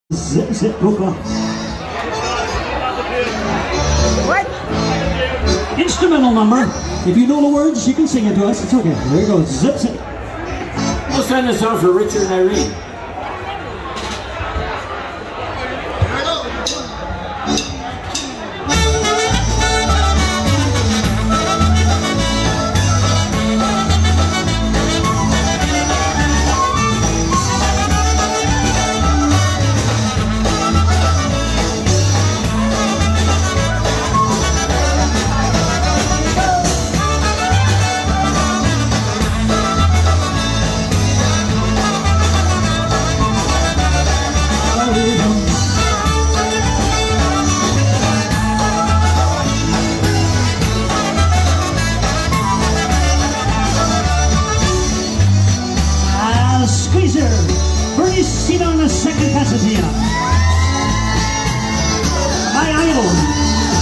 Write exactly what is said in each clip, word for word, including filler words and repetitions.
Zip, zip, polka. What? Instrumental number. If you know the words, you can sing it to us. It's okay. There you go. Zip, zip. We'll send this out for Richard and Irene. Squeezer, Bernie seat on the second Pasadena. My idol.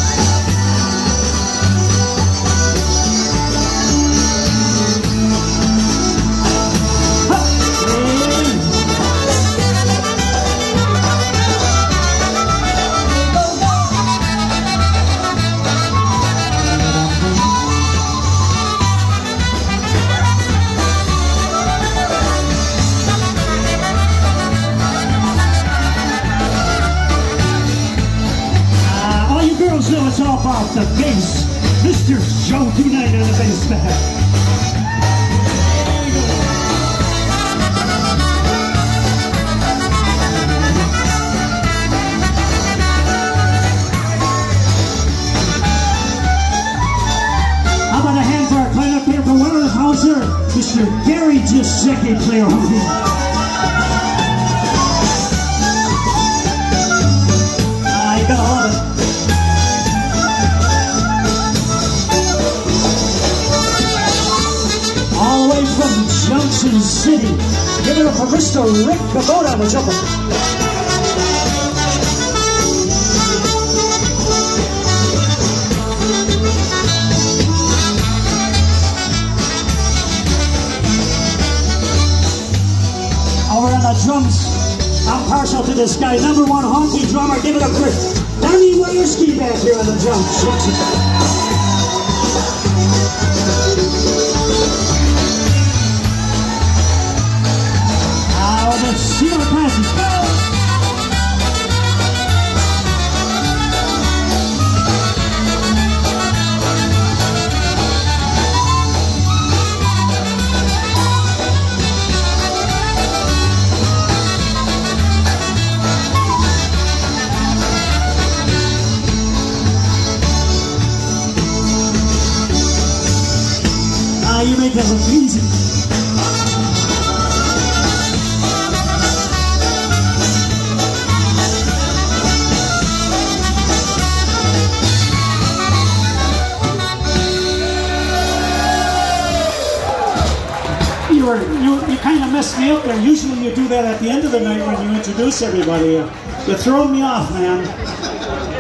So it's all about the bass. Mister Joe tonight on the bass back. How about a hand for our clarinet player for one of the Hauser, Mister Gary Giuseppe, player on the I gotta love it. All the way from Junction City. Give it up for Mister Rick Kubota, the jumper. Over on the drums, I'm partial to this guy. Number one honky drummer, give it up for Danny Wierski back here on the drums. Let's see our passes. Ah, you make that look easy. You, you kind of messed me up there. Usually you do that at the end of the night when you introduce everybody. You're throwing me off, man.